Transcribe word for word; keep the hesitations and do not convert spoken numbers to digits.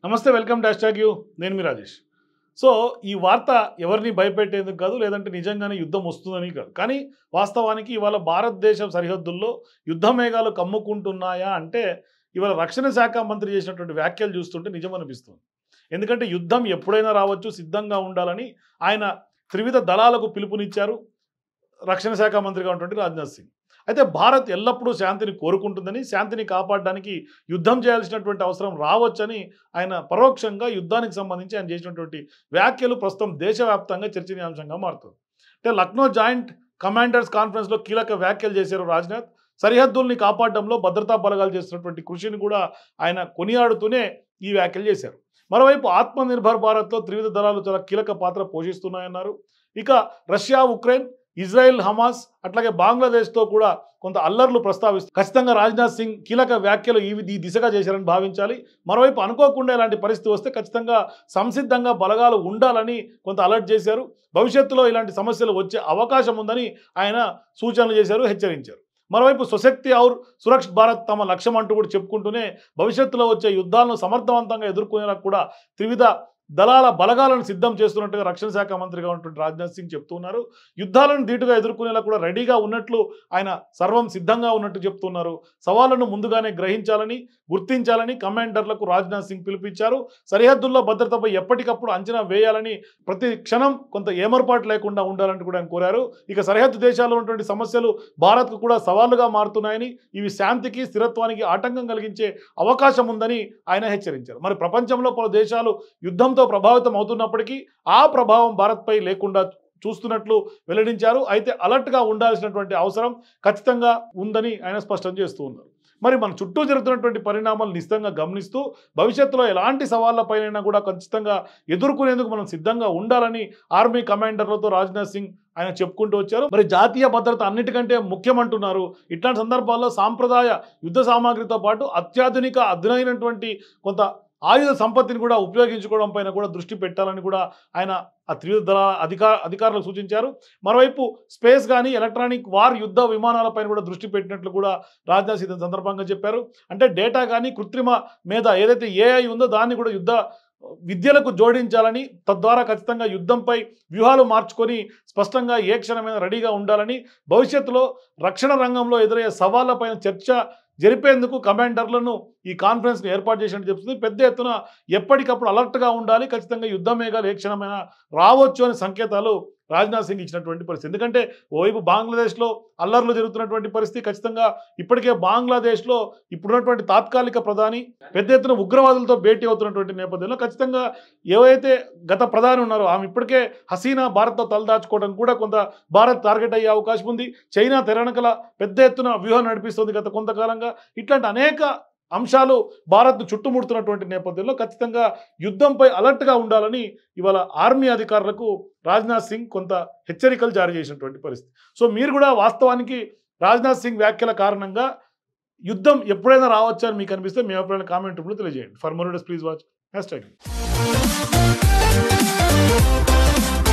నమస్తే welcome dash tag you నేను మీ Rajesh. So ఈ వార్త ఎవరిని భయపెట్టేందుకు కాదు, లేదంటే నిజంగానే యుద్ధం వస్తుందని కాదు. కానీ వాస్తవానికి ఇవాళ భారతదేశం సరిహద్దుల్లో యుద్ధ మేఘాలు కమ్ముకుంటున్నాయా అంటే ఇవాళ రక్షణ శాఖ మంత్రి చేసినటువంటి వ్యాఖ్యలు చూస్తుంటే నిజం అనిపిస్తుంది. ఎందుకంటే యుద్ధం ఎప్పుడైనా రావచ్చు, సిద్ధంగా ఉండాలని ఆయన త్రివిధ దళాలకు పిలుపునిచ్చారు రక్షణ శాఖ మంత్రిగా ఉన్నటువంటి రాజ్నాథ్ సింగ్. అయితే భారత్ ఎల్లప్పుడూ శాంతిని కోరుకుంటుందని, శాంతిని కాపాడడానికి యుద్ధం చేయాల్సినటువంటి అవసరం రావచ్చని ఆయన పరోక్షంగా యుద్ధానికి సంబంధించి ఆయన చేసినటువంటి వ్యాఖ్యలు ప్రస్తుతం దేశవ్యాప్తంగా చర్చనీయాంశంగా మారుతుంది. అంటే లక్నో జాయింట్ కమాండర్స్ కాన్ఫరెన్స్లో కీలక వ్యాఖ్యలు చేశారు రాజ్నాథ్. సరిహద్దుల్ని కాపాడడంలో భద్రతా బలగాలు చేస్తున్నటువంటి కృషిని కూడా ఆయన కొనియాడుతూనే ఈ వ్యాఖ్యలు చేశారు. మరోవైపు ఆత్మనిర్భర్ భారత్లో త్రివిధ దళాలు చాలా కీలక పాత్ర పోషిస్తున్నాయన్నారు. ఇక రష్యా, ఉక్రెయిన్, ఇజ్రాయెల్, హమాస్ అట్లాగే బంగ్లాదేశ్తో కూడా కొంత అల్లర్లు ప్రస్తావిస్తూ ఖచ్చితంగా రాజ్నాథ్ సింగ్ కీలక వ్యాఖ్యలు ఈ ఈ దిశగా చేశారని భావించాలి. మరోవైపు అనుకోకుండా ఇలాంటి పరిస్థితి వస్తే ఖచ్చితంగా సంసిద్ధంగా బలగాలు ఉండాలని కొంత అలర్ట్ చేశారు. భవిష్యత్తులో ఇలాంటి సమస్యలు వచ్చే అవకాశం ఉందని ఆయన సూచనలు చేశారు, హెచ్చరించారు. మరోవైపు స్వశక్తి ఔర్ సురక్షిత్ భారత్ తమ లక్ష్యం అంటూ కూడా చెప్పుకుంటూనే భవిష్యత్తులో వచ్చే యుద్ధాలను సమర్థవంతంగా ఎదుర్కొనేలా కూడా త్రివిధ దళాల బలగాలను సిద్ధం చేస్తున్నట్టుగా రక్షణ శాఖ మంత్రిగా ఉన్నటువంటి రాజ్నాథ్ సింగ్ చెప్తున్నారు. యుద్ధాలను ధీటుగా ఎదుర్కొనేలా కూడా రెడీగా ఉన్నట్లు ఆయన సర్వం సిద్ధంగా ఉన్నట్టు చెప్తున్నారు. సవాళ్లను ముందుగానే గ్రహించాలని, గుర్తించాలని కమాండర్లకు రాజ్నాథ్ సింగ్ పిలుపునిచ్చారు. సరిహద్దుల్లో భద్రతపై ఎప్పటికప్పుడు అంచనా వేయాలని, ప్రతి క్షణం కొంత ఏమర్పాటు లేకుండా ఉండాలని కూడా ఆయన కోరారు. ఇక సరిహద్దు దేశాల్లో ఉన్నటువంటి సమస్యలు భారత్కు కూడా సవాళ్లుగా మారుతున్నాయని, ఇవి శాంతికి, స్థిరత్వానికి ఆటంకం కలిగించే అవకాశం ఉందని ఆయన హెచ్చరించారు. మరి ప్రపంచంలో పలు దేశాలు యుద్ధంతో ప్రభావితం అవుతున్నప్పటికీ ఆ ప్రభావం భారత్పై లేకుండా చూస్తున్నట్లు వెల్లడించారు. అయితే అలర్ట్గా ఉండాల్సినటువంటి అవసరం ఖచ్చితంగా ఉందని ఆయన స్పష్టం చేస్తూ ఉన్నారు. మరి మన చుట్టూ జరుగుతున్నటువంటి పరిణామాలు నిశ్చితంగా గమనిస్తూ భవిష్యత్తులో ఎలాంటి సవాళ్లపైనైనా కూడా ఖచ్చితంగా ఎదుర్కొనేందుకు మనం సిద్ధంగా ఉండాలని ఆర్మీ కమాండర్లతో రాజ్నాథ్ సింగ్ ఆయన చెప్పుకుంటూ వచ్చారు. మరి జాతీయ భద్రత అన్నిటికంటే ముఖ్యమంటున్నారు. ఇట్లాంటి సందర్భాల్లో సాంప్రదాయ యుద్ధ సామాగ్రితో పాటు అత్యాధునిక అధునైనటువంటి కొంత ఆయుధ సంపత్తిని కూడా ఉపయోగించుకోవడం పైన కూడా దృష్టి పెట్టాలని కూడా ఆయన ఆ త్రివిధ దళ అధికార అధికారులకు సూచించారు. మరోవైపు స్పేస్ కానీ ఎలక్ట్రానిక్ వార్ యుద్ధ విమానాలపైన కూడా దృష్టి పెట్టినట్లు కూడా రాజ్నాథ్ సింగ్ సందర్భంగా చెప్పారు. అంటే డేటా కానీ కృత్రిమ మీద ఏదైతే ఏఐ ఉందో దాన్ని కూడా యుద్ధ విద్యలకు జోడించాలని, తద్వారా ఖచ్చితంగా యుద్ధంపై వ్యూహాలు మార్చుకొని స్పష్టంగా ఏ క్షణమైన రెడీగా ఉండాలని, భవిష్యత్తులో రక్షణ రంగంలో ఎదురయ్యే సవాళ్లపైన చర్చ జరిపేందుకు కమాండర్లను ఈ కాన్ఫరెన్స్ని ఏర్పాటు చేసినట్టు చెప్తుంది. పెద్ద ఎత్తున ఎప్పటికప్పుడు అలర్ట్గా ఉండాలి, ఖచ్చితంగా యుద్ధ మేఘాలు ఏ క్షణమైనా రావచ్చు అనే సంకేతాలు రాజ్నాథ్ సింగ్ ఇచ్చినటువంటి పరిస్థితి. ఎందుకంటే ఓవైపు బంగ్లాదేశ్లో అల్లర్లు జరుగుతున్నటువంటి పరిస్థితి, ఖచ్చితంగా ఇప్పటికే బంగ్లాదేశ్లో ఇప్పుడున్నటువంటి తాత్కాలిక ప్రధాని పెద్ద ఎత్తున ఉగ్రవాదులతో భేటీ అవుతున్నటువంటి నేపథ్యంలో ఖచ్చితంగా ఏవైతే గత ప్రధాని ఉన్నారో ఆమె ఇప్పటికే హసీనా భారత్తో తలదాచుకోవడం కూడా కొంత భారత్ టార్గెట్ అయ్యే అవకాశం ఉంది. చైనా తెరనకల పెద్ద ఎత్తున వ్యూహం నడిపిస్తుంది గత కొంతకాలంగా. ఇట్లాంటి అనేక అంశాలు భారత్ను చుట్టుముడుతున్నటువంటి నేపథ్యంలో ఖచ్చితంగా యుద్ధంపై అలర్ట్గా ఉండాలని ఇవాళ ఆర్మీ అధికారులకు రాజ్నాథ్ సింగ్ కొంత హెచ్చరికలు జారీ చేసినటువంటి పరిస్థితి. సో మీరు కూడా వాస్తవానికి రాజ్నాథ్ సింగ్ వ్యాఖ్యల కారణంగా యుద్ధం ఎప్పుడైనా రావచ్చా అని మీకు అనిపిస్తే మీ అభిప్రాయాన్ని కామెంట్ రూపంలో తెలియజేయండి. For more videos please watch hash tag.